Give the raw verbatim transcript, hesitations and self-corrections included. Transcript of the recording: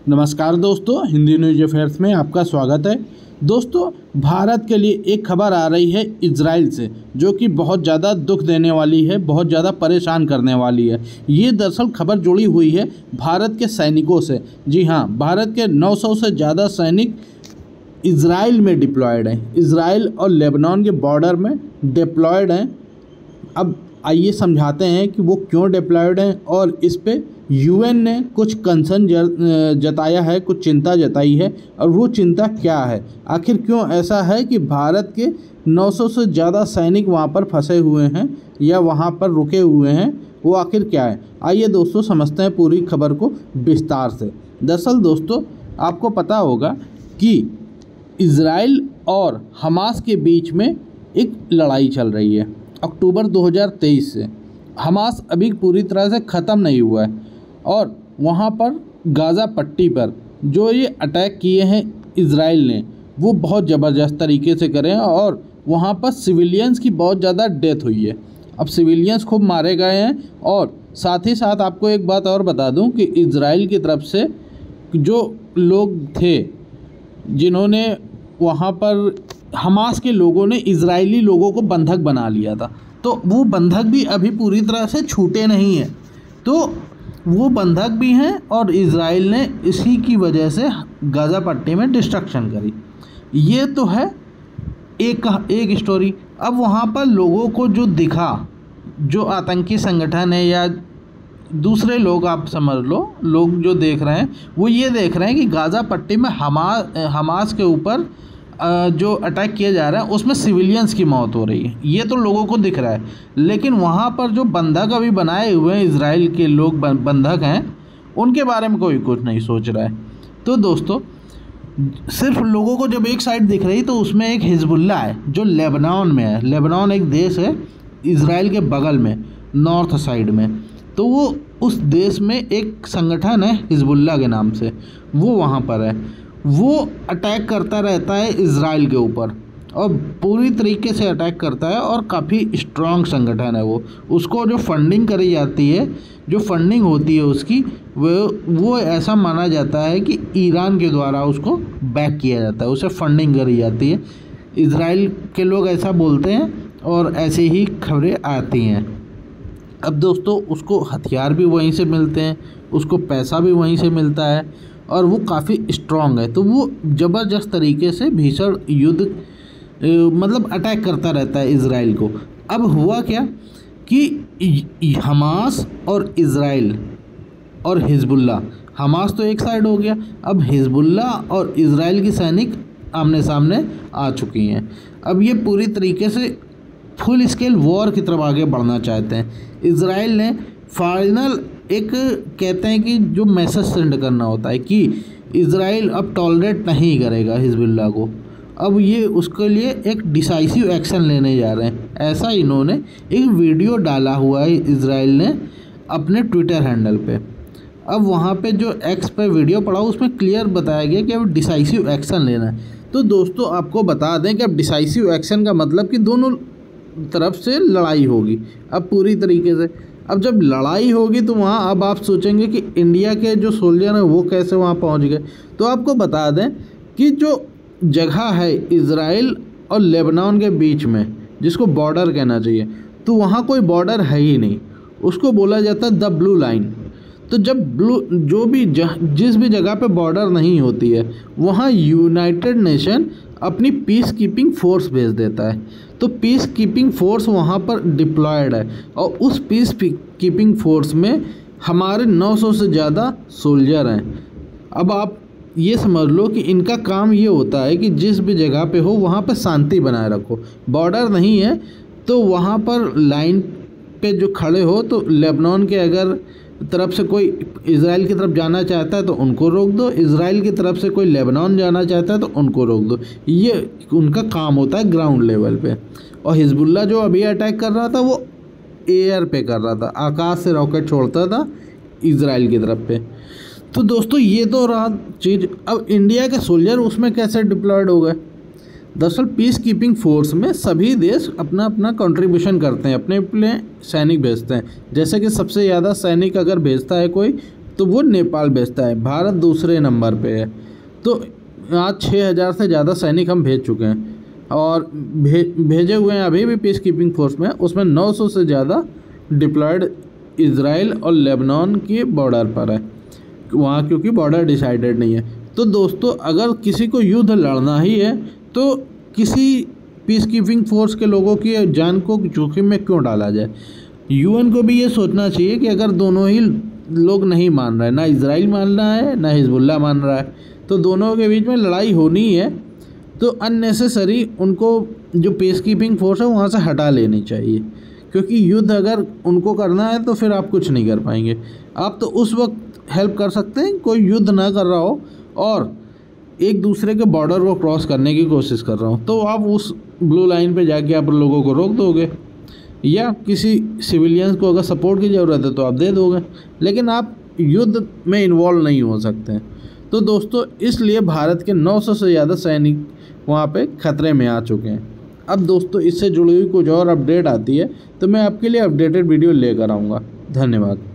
नमस्कार दोस्तों, Hindi news affairs में आपका स्वागत है। दोस्तों, भारत के लिए एक खबर आ रही है इजराइल से, जो कि बहुत ज़्यादा दुख देने वाली है, बहुत ज़्यादा परेशान करने वाली है। ये दरअसल खबर जुड़ी हुई है भारत के सैनिकों से। जी हाँ, भारत के नौ सौ से ज़्यादा सैनिक इजराइल में डिप्लॉयड हैं, इजराइल और लेबनान के बॉर्डर में डिप्लॉयड हैं। अब आइए समझाते हैं कि वो क्यों डिप्लॉयड हैं और इस पे यूएन ने कुछ कंसर्न जताया है, कुछ चिंता जताई है। और वो चिंता क्या है, आखिर क्यों ऐसा है कि भारत के नौ सौ से ज़्यादा सैनिक वहाँ पर फंसे हुए हैं या वहाँ पर रुके हुए हैं, वो आखिर क्या है। आइए दोस्तों समझते हैं पूरी खबर को विस्तार से। दरअसल दोस्तों, आपको पता होगा कि इजराइल और हमास के बीच में एक लड़ाई चल रही है अक्टूबर दो हज़ार तेईस से। हमास अभी पूरी तरह से ख़त्म नहीं हुआ है और वहाँ पर गाज़ा पट्टी पर जो ये अटैक किए हैं इजराइल ने, वो बहुत ज़बरदस्त तरीके से करे हैं और वहाँ पर सिविलियंस की बहुत ज़्यादा डेथ हुई है। अब सिविलियंस खूब मारे गए हैं। और साथ ही साथ आपको एक बात और बता दूं कि इजराइल की तरफ से जो लोग थे जिन्होंने वहाँ पर हमास के लोगों ने इजरायली लोगों को बंधक बना लिया था, तो वो बंधक भी अभी पूरी तरह से छूटे नहीं हैं। तो वो बंधक भी हैं और इजराइल ने इसी की वजह से गाज़ा पट्टी में डिस्ट्रक्शन करी। ये तो है एक एक स्टोरी। अब वहाँ पर लोगों को जो दिखा, जो आतंकी संगठन है या दूसरे लोग आप समझ लो, लोग जो देख रहे हैं वो ये देख रहे हैं कि गाज़ा पट्टी में हमास हमास के ऊपर जो अटैक किया जा रहा है उसमें सिविलियंस की मौत हो रही है। ये तो लोगों को दिख रहा है, लेकिन वहाँ पर जो बंधक अभी बनाए हुए हैं इजराइल के लोग बंधक हैं, उनके बारे में कोई कुछ नहीं सोच रहा है। तो दोस्तों, सिर्फ लोगों को जब एक साइड दिख रही तो उसमें एक हिजबुल्ला है जो लेबनान में है। लेबनान एक देश है इजराइल के बगल में, नॉर्थ साइड में। तो वो उस देश में एक संगठन है हिजबुल्ला के नाम से, वो वहाँ पर है। वो अटैक करता रहता है इजराइल के ऊपर और पूरी तरीके से अटैक करता है और काफ़ी स्ट्रॉन्ग संगठन है वो। उसको जो फंडिंग करी जाती है, जो फंडिंग होती है उसकी, वो वो ऐसा माना जाता है कि ईरान के द्वारा उसको बैक किया जाता है, उसे फंडिंग करी जाती है। इजराइल के लोग ऐसा बोलते हैं और ऐसे ही खबरें आती हैं। अब दोस्तों, उसको हथियार भी वहीं से मिलते हैं, उसको पैसा भी वहीं से मिलता है और वो काफ़ी स्ट्रॉन्ग है। तो वो ज़बरदस्त तरीके से भीषण युद्ध मतलब अटैक करता रहता है इजराइल को। अब हुआ क्या कि हमास और इजराइल और हिजबुल्ला, हमास तो एक साइड हो गया, अब हिजबुल्ला और इजराइल की सैनिक आमने सामने आ चुकी हैं। अब ये पूरी तरीके से फुल स्केल वॉर की तरफ आगे बढ़ना चाहते हैं। इजराइल ने फाइनल एक कहते हैं कि जो मैसेज सेंड करना होता है कि इजराइल अब टॉलरेट नहीं करेगा हिजबुल्ला को। अब ये उसके लिए एक डिसाइसिव एक्शन लेने जा रहे हैं, ऐसा इन्होंने एक वीडियो डाला हुआ है इजराइल ने अपने ट्विटर हैंडल पे। अब वहाँ पे जो एक्स पे वीडियो पड़ा उसमें क्लियर बताया गया कि अब डिसाइसिव एक्शन लेना है। तो दोस्तों, आपको बता दें कि अब डिसाइसिव एक्शन का मतलब कि दोनों तरफ से लड़ाई होगी अब पूरी तरीके से। अब जब लड़ाई होगी तो वहाँ अब आप सोचेंगे कि इंडिया के जो सोल्जर हैं वो कैसे वहाँ पहुँच गए। तो आपको बता दें कि जो जगह है इजराइल और लेबनान के बीच में, जिसको बॉर्डर कहना चाहिए, तो वहाँ कोई बॉर्डर है ही नहीं, उसको बोला जाता है द ब्लू लाइन। तो जब ब्लू जो भी जिस भी जगह पे बॉर्डर नहीं होती है वहाँ यूनाइटेड नेशन अपनी पीस कीपिंग फोर्स भेज देता है। तो पीस कीपिंग फोर्स वहाँ पर डिप्लॉयड है और उस पीस कीपिंग फोर्स में हमारे नौ सौ से ज़्यादा सोल्जर हैं। अब आप ये समझ लो कि इनका काम ये होता है कि जिस भी जगह पे हो वहाँ पर शांति बनाए रखो। बॉर्डर नहीं है तो वहाँ पर लाइन पे जो खड़े हो, तो लेबनान के अगर तरफ से कोई इजराइल की तरफ जाना चाहता है तो उनको रोक दो, इजराइल की तरफ से कोई लेबनान जाना चाहता है तो उनको रोक दो। ये उनका काम होता है ग्राउंड लेवल पे। और हिजबुल्ला जो अभी अटैक कर रहा था वो एयर पे कर रहा था, आकाश से रॉकेट छोड़ता था इजराइल की तरफ पे। तो दोस्तों, ये तो रहा चीज़। अब इंडिया के सोल्जर उसमें कैसे डिप्लॉयड हो गए। दरअसल पीस कीपिंग फोर्स में सभी देश अपना अपना कंट्रीब्यूशन करते हैं, अपने अपने सैनिक भेजते हैं। जैसे कि सबसे ज़्यादा सैनिक अगर भेजता है कोई तो वो नेपाल भेजता है। भारत दूसरे नंबर पे है। तो आज छः हज़ार से ज़्यादा सैनिक हम भेज चुके हैं और भे भेजे हुए हैं अभी भी पीस कीपिंग फोर्स में। उसमें नौ सौ से ज़्यादा डिप्लॉयड इजराइल और लेबनान के बॉर्डर पर है वहाँ, क्योंकि बॉर्डर डिसाइडेड नहीं है। तो दोस्तों, अगर किसी को युद्ध लड़ना ही है तो किसी पीस कीपिंग फोर्स के लोगों की जान को जोखिम में क्यों डाला जाए। यूएन को भी ये सोचना चाहिए कि अगर दोनों ही लोग नहीं मान रहे, ना इजराइल मान रहा है ना हिजबुल्लाह मान रहा है, तो दोनों के बीच में लड़ाई होनी है, तो अननेसेसरी उनको जो पीस कीपिंग फोर्स है वहाँ से हटा लेनी चाहिए। क्योंकि युद्ध अगर उनको करना है तो फिर आप कुछ नहीं कर पाएंगे। आप तो उस वक्त हेल्प कर सकते हैं कोई युद्ध ना कर रहा हो और एक दूसरे के बॉर्डर को क्रॉस करने की कोशिश कर रहा हो, तो आप उस ब्लू लाइन पे जाके आप लोगों को रोक दोगे, या किसी सिविलियंस को अगर सपोर्ट की ज़रूरत है तो आप दे दोगे, लेकिन आप युद्ध में इन्वॉल्व नहीं हो सकते हैं। तो दोस्तों, इसलिए भारत के नौ सौ से ज़्यादा सैनिक वहाँ पे खतरे में आ चुके हैं। अब दोस्तों, इससे जुड़ी हुई कुछ और अपडेट आती है तो मैं आपके लिए अपडेटेड वीडियो लेकर आऊँगा। धन्यवाद।